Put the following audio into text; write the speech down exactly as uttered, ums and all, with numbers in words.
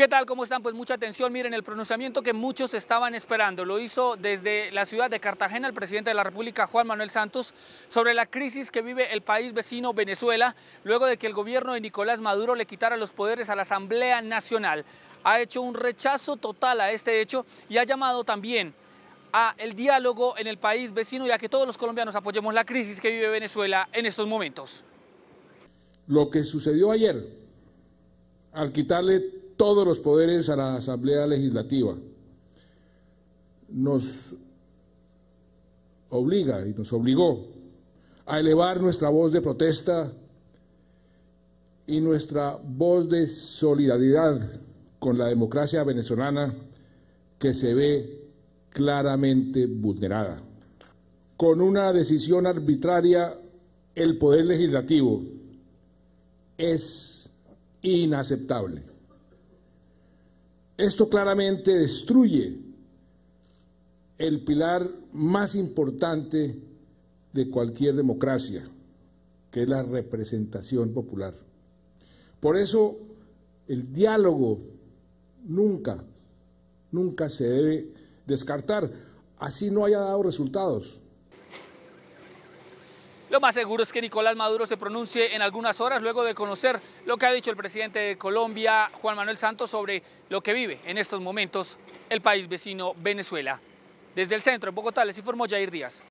¿Qué tal? ¿Cómo están? Pues mucha atención. Miren, el pronunciamiento que muchos estaban esperando lo hizo desde la ciudad de Cartagena el presidente de la República, Juan Manuel Santos, sobre la crisis que vive el país vecino Venezuela, luego de que el gobierno de Nicolás Maduro le quitara los poderes a la Asamblea Nacional. Ha hecho un rechazo total a este hecho y ha llamado también a el diálogo en el país vecino y a que todos los colombianos apoyemos la crisis que vive Venezuela en estos momentos. Lo que sucedió ayer, al quitarle todos los poderes a la Asamblea Legislativa, nos obliga y nos obligó a elevar nuestra voz de protesta y nuestra voz de solidaridad con la democracia venezolana, que se ve claramente vulnerada. Con una decisión arbitraria, el Poder Legislativo es inaceptable. Esto claramente destruye el pilar más importante de cualquier democracia, que es la representación popular. Por eso, el diálogo nunca, nunca se debe descartar, así no haya dado resultados. Lo más seguro es que Nicolás Maduro se pronuncie en algunas horas luego de conocer lo que ha dicho el presidente de Colombia, Juan Manuel Santos, sobre lo que vive en estos momentos el país vecino Venezuela. Desde el centro, en Bogotá, les informó Jair Díaz.